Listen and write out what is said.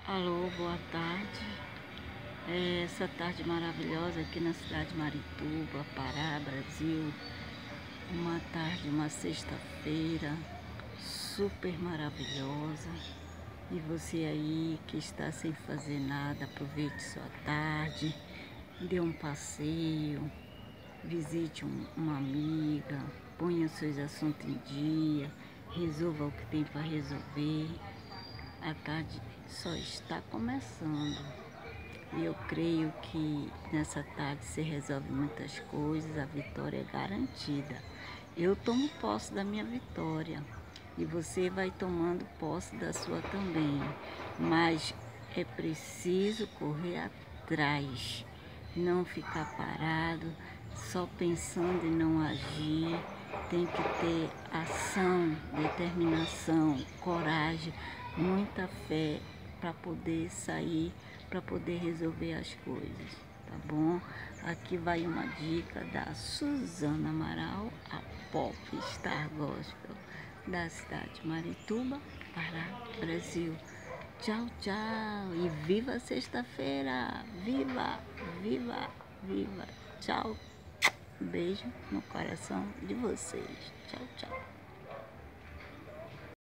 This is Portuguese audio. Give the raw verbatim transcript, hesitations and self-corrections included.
Alô, boa tarde. É, essa tarde maravilhosa aqui na cidade de Marituba, Pará, Brasil. Uma tarde, uma sexta-feira super maravilhosa. E você aí que está sem fazer nada, aproveite sua tarde, dê um passeio, visite um, uma amiga, ponha seus assuntos em dia, resolva o que tem para resolver. A tarde só está começando e eu creio que nessa tarde se resolve muitas coisas, a vitória é garantida. Eu tomo posse da minha vitória e você vai tomando posse da sua também, mas é preciso correr atrás, não ficar parado, só pensando em não agir. Tem que ter ação, determinação, coragem, muita fé para poder sair, para poder resolver as coisas, tá bom? Aqui vai uma dica da Suzana Amaral, a Pop Star Gospel da cidade de Marituba, Pará, Brasil. Tchau, tchau e viva sexta-feira! Viva, viva, viva! Tchau! Um beijo no coração de vocês. Tchau, tchau.